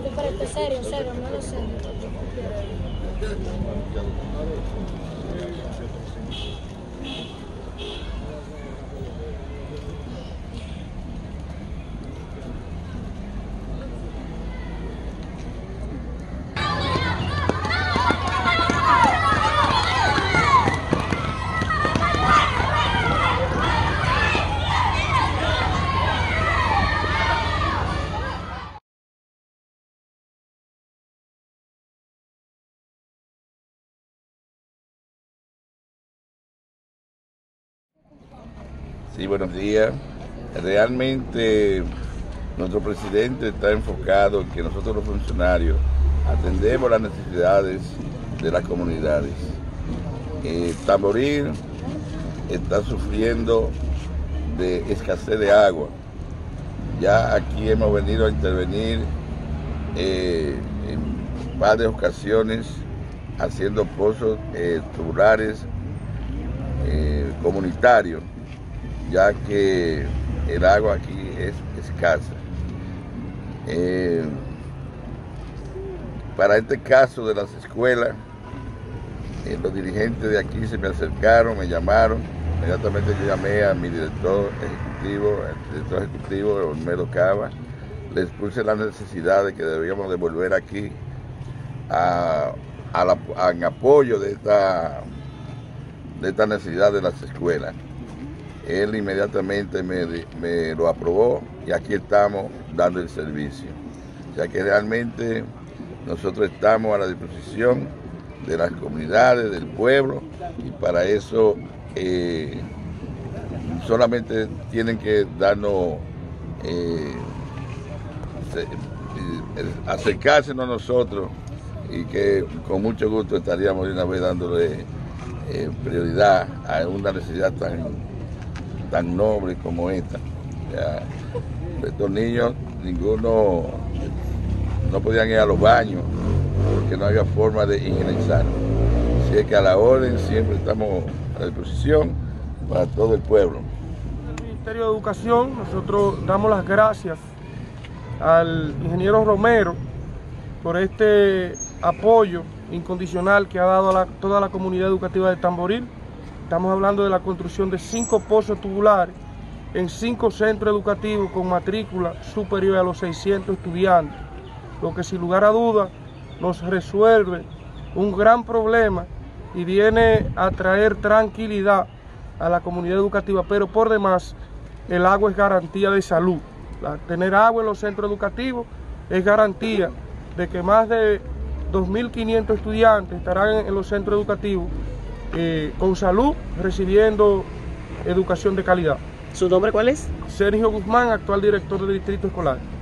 espérate, serio, no lo sé. Sí, buenos días. Realmente nuestro presidente está enfocado en que nosotros los funcionarios atendemos las necesidades de las comunidades. Tamboril está sufriendo de escasez de agua. Ya aquí hemos venido a intervenir en varias ocasiones haciendo pozos tubulares comunitarios, ya que el agua aquí es escasa. Para este caso de las escuelas, los dirigentes de aquí se me acercaron, me llamaron, inmediatamente yo llamé a mi director ejecutivo, Olmedo Cava, les puse la necesidad de que debíamos de volver aquí en apoyo de esta necesidad de las escuelas. Él inmediatamente me lo aprobó y aquí estamos dando el servicio. O sea que realmente nosotros estamos a la disposición de las comunidades, del pueblo, y para eso solamente tienen que darnos, acercársenos a nosotros, y que con mucho gusto estaríamos de una vez dándole prioridad a una necesidad tan noble como esta. Ya, estos niños, ninguno no podían ir a los baños porque no había forma de higienizar. Así es que a la orden siempre estamos a disposición para todo el pueblo. El Ministerio de Educación, nosotros damos las gracias al ingeniero Romero por este apoyo incondicional que ha dado a toda la comunidad educativa de Tamboril. Estamos hablando de la construcción de 5 pozos tubulares en 5 centros educativos con matrícula superior a los 600 estudiantes, lo que sin lugar a dudas nos resuelve un gran problema y viene a traer tranquilidad a la comunidad educativa, pero por demás el agua es garantía de salud. Tener agua en los centros educativos es garantía de que más de 2.500 estudiantes estarán en los centros educativos con salud, recibiendo educación de calidad. ¿Su nombre cuál es? Sergio Guzmán, actual director del Distrito Escolar.